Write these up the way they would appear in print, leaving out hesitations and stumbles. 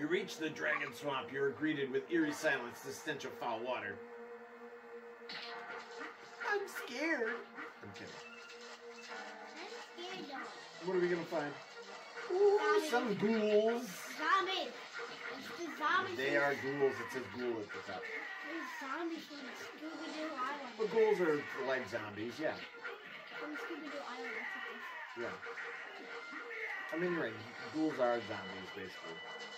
You reach the dragon swamp. You are greeted with eerie silence, the stench of foul water. I'm scared. I'm kidding. I'm scared though. What are we gonna find? Ooh, zombies. Some ghouls. Zombies. It's the zombies. They are ghouls. It says ghoul at the top. There's zombies from Scooby-Doo Island. Well, ghouls are like zombies, yeah. From Scooby-Doo Island, that's what Yeah. I mean, you're right. Ghouls are zombies, basically.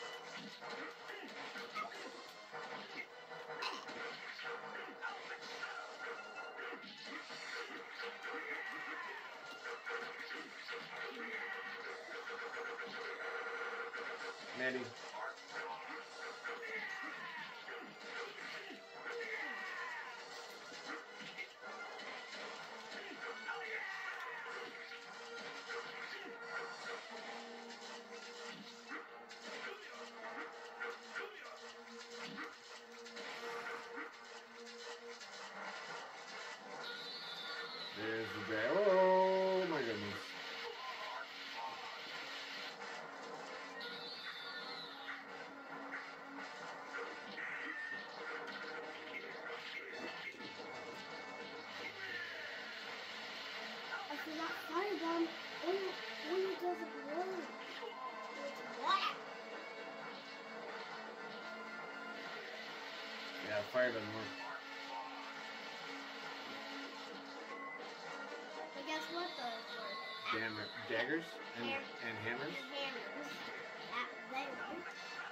Matty. There's the dragon. Oh my goodness. I forgot firebomb. Only doesn't work. What? Yeah, fire doesn't work. But guess what though? Daggers and hammers. Hammers. That they work.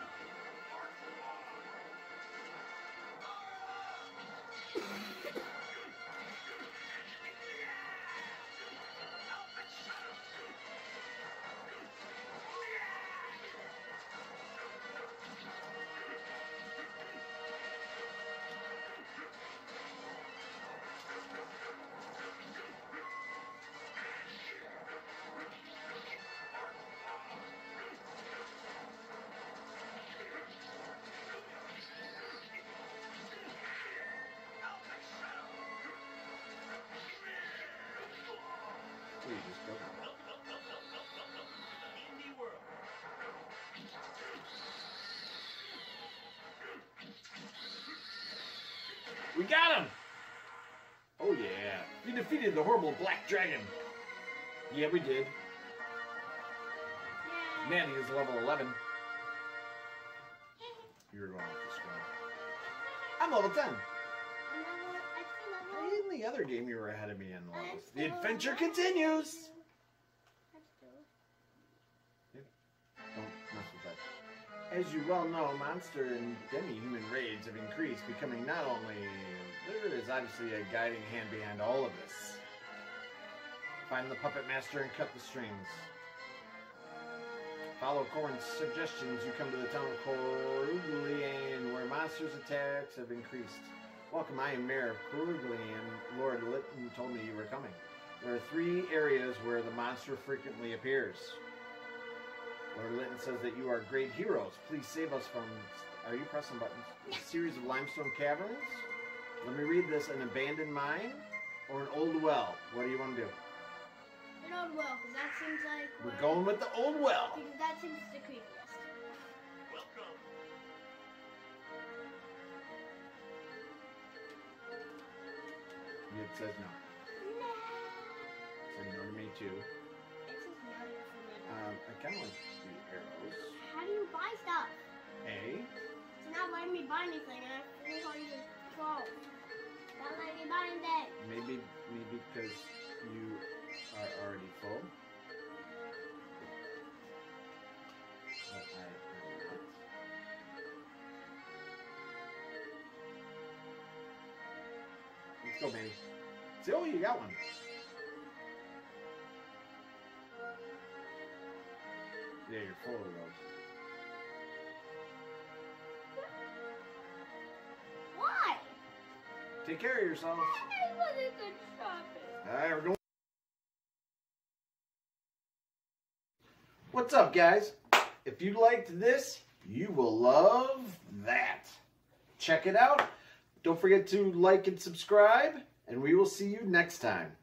Please just go. We got him! Oh yeah. We defeated the horrible black dragon. Yeah, we did. Yay. Matty is level 11. You're going with the scroll. I'm level 10. In the other game, you were ahead of me in the levels. The adventure continues! Don't mess with that. As you well know, monster and demi-human raids have increased, becoming not only... There is obviously a guiding hand behind all of this. Find the puppet master and cut the strings. Follow Corn's suggestions. You come to the town of Coruglian, where monsters' attacks have increased. Welcome, I am Mayor of Coruglian. Lord Litton told me you were coming. There are 3 areas where the monster frequently appears. Lord Litton says that you are great heroes. Please save us from... Are you pressing buttons? A series of limestone caverns? Let me read this. An abandoned mine or an old well? What do you want to do? An old well, because that seems like... We're going with the old well. Because that seems the creepiest. Welcome. It says no. No. It said no to me too. It says no for me. I kind of like the arrows. How do you buy stuff? A. It's not letting me buy anything, and I feel like it's control. Not letting me buy anything. Maybe because you are already full. But I am not. Let's go, Manny. See, oh, you got one. Yeah, you're full of those. Why? Take care of yourself. I wasn't good shopping. All right, we're going. What's up, guys? If you liked this, you will love that. Check it out. Don't forget to like and subscribe, and we will see you next time.